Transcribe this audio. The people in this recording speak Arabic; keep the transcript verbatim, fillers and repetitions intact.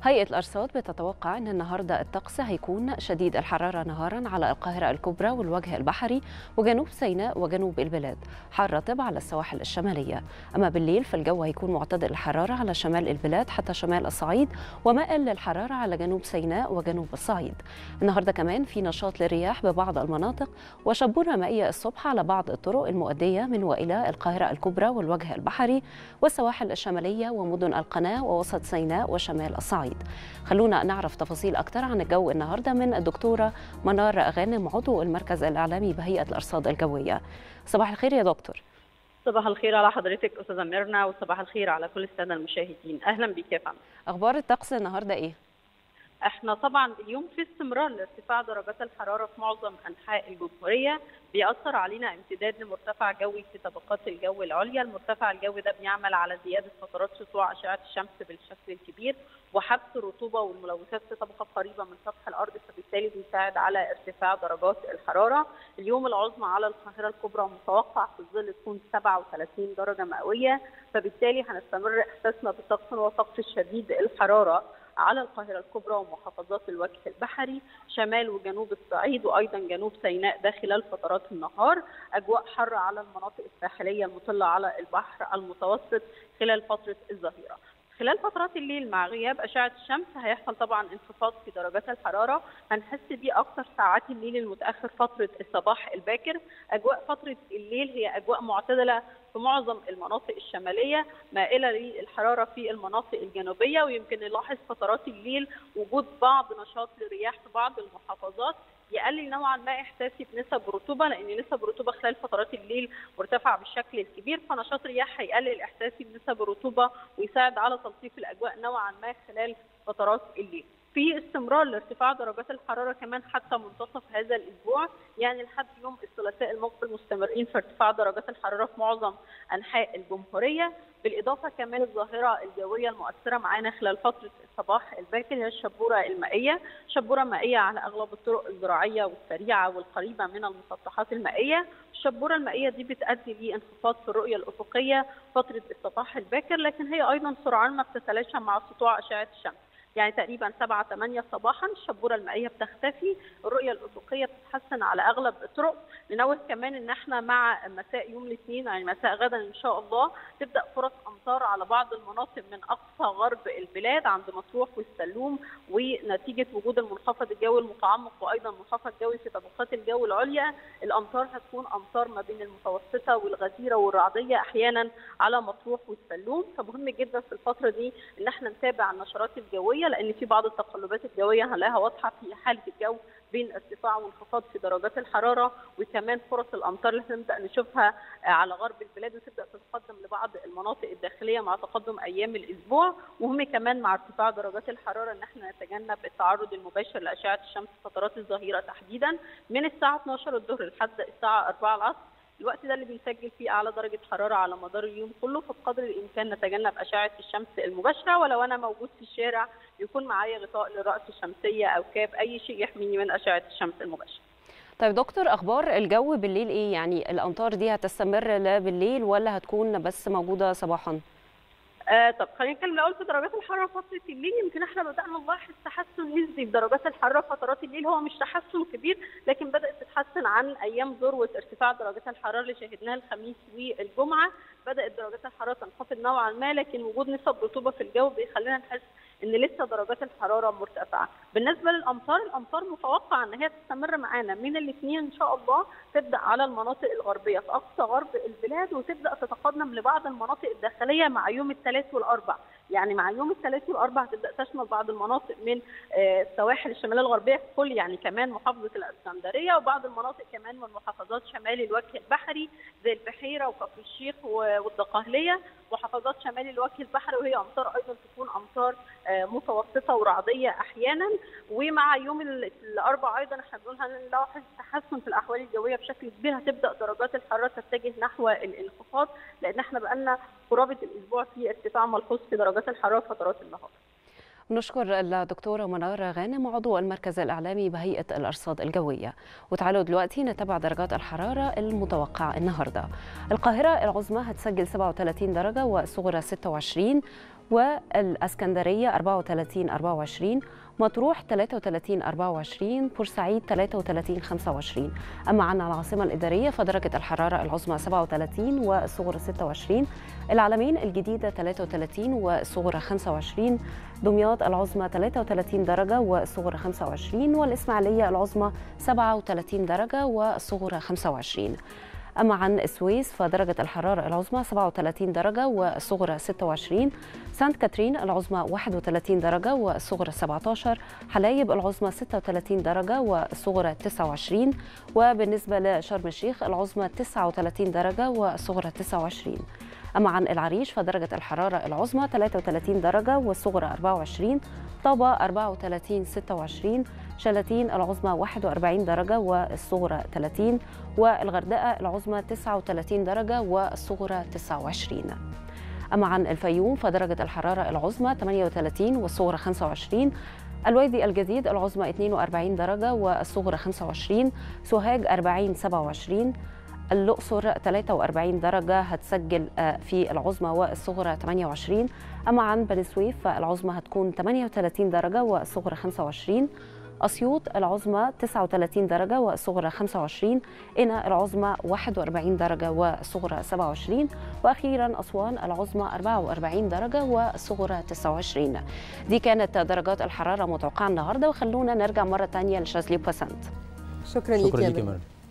هيئة الأرصاد بتتوقع أن النهاردة الطقس هيكون شديد الحرارة نهارا على القاهرة الكبرى والوجه البحري وجنوب سيناء وجنوب البلاد، حار رطب على السواحل الشمالية. أما بالليل فالجو هيكون معتدل الحرارة على شمال البلاد حتى شمال الصعيد، ومائل للحرارة على جنوب سيناء وجنوب الصعيد. النهاردة كمان في نشاط للرياح ببعض المناطق وشبورة مائية الصبح على بعض الطرق المؤدية من وإلى القاهرة الكبرى والوجه البحري والسواحل الشمالية ومدن القناة ووسط سيناء وشمال الصعيد. خلونا نعرف تفاصيل أكثر عن الجو النهاردة من الدكتورة منار غانم عضو المركز الإعلامي بهيئة الأرصاد الجوية. صباح الخير يا دكتور. صباح الخير على حضرتك أستاذة ميرنا، وصباح الخير على كل السادة المشاهدين. أهلا بك يا فندم. أخبار الطقس النهاردة إيه؟ احنا طبعا اليوم في استمرار لارتفاع درجات الحراره في معظم انحاء الجمهوريه، بيأثر علينا امتداد لمرتفع جوي في طبقات الجو العليا. المرتفع الجوي ده بيعمل على زياده فترات سطوع اشعه الشمس بالشكل الكبير وحبس الرطوبه والملوثات في طبقه قريبه من سطح الارض، فبالتالي بيساعد على ارتفاع درجات الحراره. اليوم العظمى على القاهره الكبرى متوقع في الظل تكون سبعة وثلاثين درجه مئويه، فبالتالي هنستمر احساسنا بطقس وطقس شديد الحراره على القاهرة الكبرى ومحافظات الوجه البحري، شمال وجنوب الصعيد وأيضا جنوب سيناء ده خلال فترات النهار. أجواء حارة على المناطق الساحلية المطلة على البحر المتوسط خلال فترة الظهيرة. خلال فترات الليل مع غياب أشعة الشمس هيحصل طبعا انخفاض في درجات الحرارة، هنحس بيه أكثر ساعات الليل المتأخر فترة الصباح الباكر. أجواء فترة الليل هي أجواء معتدلة في معظم المناطق الشمالية، مائلة للحرارة في المناطق الجنوبية، ويمكن نلاحظ فترات الليل وجود بعض نشاط للرياح في بعض المحافظات يقلل نوعا ما احساسي بنسب رطوبه، لان نسب الرطوبه خلال فترات الليل مرتفعه بالشكل الكبير، فنشاط رياح هيقلل احساسي بنسب الرطوبه ويساعد على تلطيف الاجواء نوعا ما خلال فترات الليل. في استمرار لارتفاع درجات الحراره كمان حتى منتصف هذا الاسبوع، يعني لحد يوم الثلاثاء المقبل مستمرين في ارتفاع درجات الحراره في معظم انحاء الجمهوريه. بالاضافه كمان الظاهره الجويه المؤثره معانا خلال فتره الصباح الباكر هي الشبوره المائيه، شبوره مائيه على اغلب الطرق الزراعيه والسريعه والقريبه من المسطحات المائيه. الشبوره المائيه دي بتؤدي لانخفاض في الرؤيه الافقيه فتره الصباح الباكر، لكن هي ايضا سرعان ما بتتلاشى مع سطوع اشعه الشمس، يعني تقريبا سبعة ثمانية صباحا الشبوره المائيه بتختفي، الرؤيه الافقيه بتتحسن على اغلب الطرق. ننوه كمان ان احنا مع مساء يوم الاثنين يعني مساء غدا ان شاء الله تبدا فرص امطار على بعض المناطق من اقصى غرب البلاد عند مطروح والسلوم، ونتيجه وجود المنخفض الجوي المتعمق وايضا منخفض جوي في طبقات الجو العليا، الامطار هتكون امطار ما بين المتوسطه والغزيره والرعديه احيانا على مطروح والسلوم. فمهم جدا في الفتره دي ان احنا نتابع النشرات الجويه، لان في بعض التقلبات الجويه هنلاقيها واضحه في حاله الجو بين ارتفاع وانخفاض في درجات الحراره، وكمان فرص الامطار اللي هنبدا نشوفها على غرب البلاد وتبدا تتقدم لبعض المناطق الداخليه مع تقدم ايام الاسبوع. مهم كمان مع ارتفاع درجات الحراره ان احنا نتجنب التعرض المباشر لاشعه الشمس فترات الظهيره تحديدا من الساعه اثناشر الظهر لحد الساعه أربعة العصر، الوقت ده اللي بنسجل فيه اعلى درجه حراره على مدار اليوم كله، فبقدر الامكان نتجنب اشعه الشمس المباشره، ولو انا موجود في الشارع يكون معايا غطاء للراس الشمسيه او كاب، اي شيء يحميني من اشعه الشمس المباشره. طيب دكتور، اخبار الجو بالليل ايه؟ يعني الامطار دي هتستمر لا بالليل ولا هتكون بس موجوده صباحا؟ آه طب خلينا نتكلم الاول في درجات الحراره فتره الليل. يمكن احنا بدانا نلاحظ تحسن نسبي في درجات الحراره فترات الليل، هو مش تحسن كبير لكن بدات تتحسن عن ايام ذروه ارتفاع درجات الحراره اللي شهدناها الخميس والجمعه. بدات درجات الحراره تنخفض نوعا ما، لكن وجود نسب رطوبه في الجو بيخلينا نحس ان لسه درجات الحراره مرتفعه. بالنسبه للامطار، الامطار متوقع ان هي تستمر معانا من الاثنين ان شاء الله، تبدا على المناطق الغربيه في اقصى غرب البلاد وتبدا تتقدم لبعض المناطق الداخليه مع يوم الثلاث والاربع. يعني مع يوم الثلاث والاربع تبدا تشمل بعض المناطق من السواحل الشماليه الغربيه ككل، يعني كمان محافظه الاسكندريه وبعض المناطق كمان من محافظات شمال الوجه البحري زي البحيره وكفر الشيخ والدقهليه، محافظات شمال الوجه البحري، وهي امطار ايضا تكون امطار متوسطه ورعديه احيانا. ومع يوم الاربعاء ايضا احنا بنقول هنلاحظ تحسن في الاحوال الجويه بشكل كبير، هتبدا درجات الحراره تتجه نحو الانخفاض، لان احنا بقالنا قرابه الاسبوع في ارتفاع ملحوظ في درجات الحراره فترات النهار. نشكر الدكتورة منار غانم عضو المركز الإعلامي بهيئة الأرصاد الجوية. وتعالوا دلوقتي نتابع درجات الحرارة المتوقعة النهاردة. القاهرة العظمى هتسجل سبعة وثلاثين درجة والصغرى ستة وعشرين، والاسكندريه أربعة وثلاثين أربعة وعشرين، مطروح ثلاثة وثلاثين أربعة وعشرين، بورسعيد ثلاثة وثلاثين خمسة وعشرين. أما عن العاصمة الإدارية فدرجة الحرارة العظمى سبعة وثلاثين والصغرى ستة وعشرين، العلمين الجديدة ثلاثة وثلاثين والصغرى خمسة وعشرين، دمياط العظمى ثلاثة وثلاثين درجة والصغرى خمسة وعشرين، والإسماعيلية العظمى سبعة وثلاثين درجة والصغرى خمسة وعشرين. أما عن السويس فدرجة الحرارة العظمى سبعة وثلاثين درجة والصغرى ستة وعشرين، سانت كاترين العظمى واحد وثلاثين درجة والصغرى سبعة عشر، حلايب العظمى ستة وثلاثين درجة والصغرى تسعة وعشرين، وبالنسبة لشرم الشيخ العظمى تسعة وثلاثين درجة والصغرى تسعة وعشرين. أما عن العريش فدرجة الحرارة العظمى ثلاثة وثلاثين درجة والصغرى أربعة وعشرين، طابة أربعة وثلاثين ستة وعشرين، شلاتين العظمى واحد وأربعين درجة والصغرى ثلاثين، والغردقة العظمى تسعة وثلاثين درجة والصغرى تسعة وعشرين. أما عن الفيوم فدرجة الحرارة العظمى ثمانية وثلاثين والصغرى خمسة وعشرين، الوادي الجديد العظمى اثنين وأربعين درجة والصغرى خمسة وعشرين، سوهاج أربعين سبعة وعشرين، الأقصر ثلاثة وأربعين درجة هتسجل في العظمى والصغرى ثمانية وعشرين. أما عن بني سويف فالعظمى هتكون ثمانية وثلاثين درجة والصغرى خمسة وعشرين، أسيوط العظمى تسعة وثلاثين درجة والصغرى خمسة وعشرين، قنا العظمى واحد وأربعين درجة والصغرى سبعة وعشرين، وأخيرا أسوان العظمى أربعة وأربعين درجة والصغرى تسعة وعشرين. دي كانت درجات الحرارة متوقعة النهاردة، وخلونا نرجع مرة تانية لشاذلي وبسنت. شكرا لك يا مرة.